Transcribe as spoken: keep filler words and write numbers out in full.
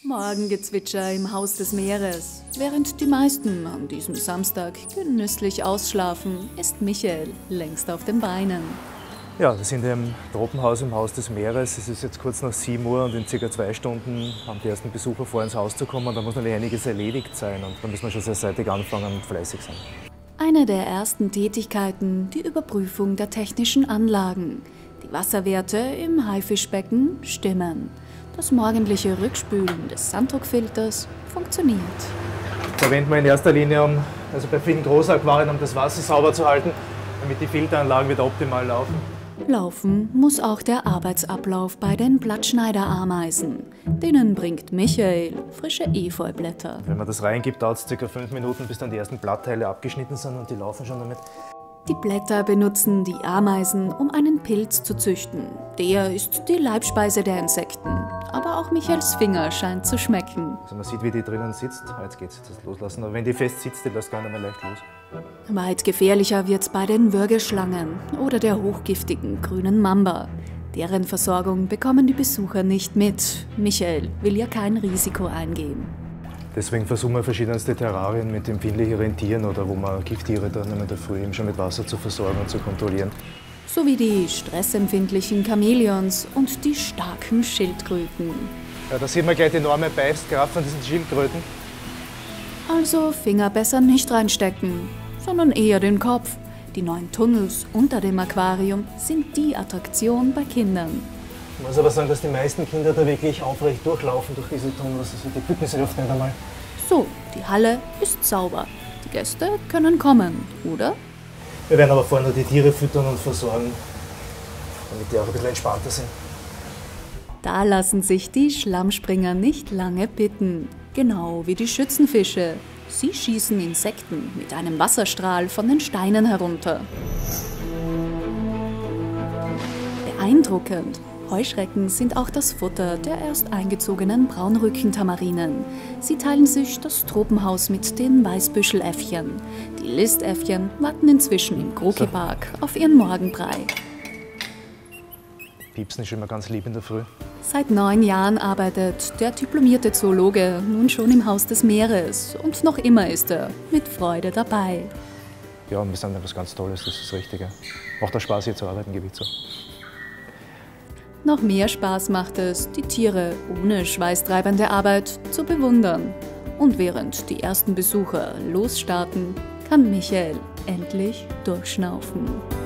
Morgengezwitscher im Haus des Meeres. Während die meisten an diesem Samstag genüsslich ausschlafen, ist Michael längst auf den Beinen. Ja, wir sind im Tropenhaus im Haus des Meeres. Es ist jetzt kurz nach sieben Uhr und in circa zwei Stunden haben die ersten Besucher vor, ins Haus zu kommen. Und da muss natürlich einiges erledigt sein und da müssen wir schon sehr zeitig anfangen und fleißig sein. Eine der ersten Tätigkeiten, die Überprüfung der technischen Anlagen. Die Wasserwerte im Haifischbecken stimmen. Das morgendliche Rückspülen des Sanddruckfilters funktioniert. Verwenden wir in erster Linie, um, also bei vielen Großaquarien, um das Wasser sauber zu halten, damit die Filteranlagen wieder optimal laufen. Laufen muss auch der Arbeitsablauf bei den Blattschneiderameisen. Denen bringt Michael frische Efeublätter. Wenn man das reingibt, dauert es ca. fünf Minuten, bis dann die ersten Blattteile abgeschnitten sind und die laufen schon damit. Die Blätter benutzen die Ameisen, um einen Pilz zu züchten. Der ist die Leibspeise der Insekten. Aber auch Michaels Finger scheint zu schmecken. Also man sieht, wie die drinnen sitzt. Jetzt geht es das loslassen. Aber wenn die fest sitzt, die lässt gar nicht mehr leicht los. Weit gefährlicher wird's bei den Würgeschlangen oder der hochgiftigen grünen Mamba. Deren Versorgung bekommen die Besucher nicht mit. Michael will ja kein Risiko eingehen. Deswegen versuchen wir verschiedenste Terrarien mit empfindlicheren Tieren oder wo man Gifttiere dann in der Früh eben schon mit Wasser zu versorgen und zu kontrollieren. Sowie die stressempfindlichen Chamäleons und die starken Schildkröten. Ja, da sieht man gleich die enorme Beißkraft von diesen Schildkröten. Also Finger besser nicht reinstecken, sondern eher den Kopf. Die neuen Tunnels unter dem Aquarium sind die Attraktion bei Kindern. Ich muss aber sagen, dass die meisten Kinder da wirklich aufrecht durchlaufen durch diese Tunnels. Also die bücken sich oft nicht einmal. So, die Halle ist sauber. Die Gäste können kommen, oder? Wir werden aber vorher noch die Tiere füttern und versorgen, damit die auch ein bisschen entspannter sind. Da lassen sich die Schlammspringer nicht lange bitten. Genau wie die Schützenfische. Sie schießen Insekten mit einem Wasserstrahl von den Steinen herunter. Beeindruckend. Heuschrecken sind auch das Futter der erst eingezogenen Braunrückentamarinen. Sie teilen sich das Tropenhaus mit den Weißbüscheläffchen. Die Listäffchen warten inzwischen im Krokipark auf ihren Morgenbrei. Piepsen ist immer ganz lieb in der Früh. Seit neun Jahren arbeitet der diplomierte Zoologe nun schon im Haus des Meeres. Und noch immer ist er mit Freude dabei. Ja, und wir sind etwas ganz Tolles, das ist das Richtige. Macht auch Spaß, hier zu arbeiten, gebe ich zu. Noch mehr Spaß macht es, die Tiere ohne schweißtreibende Arbeit zu bewundern. Und während die ersten Besucher losstarten, kann Michael endlich durchschnaufen.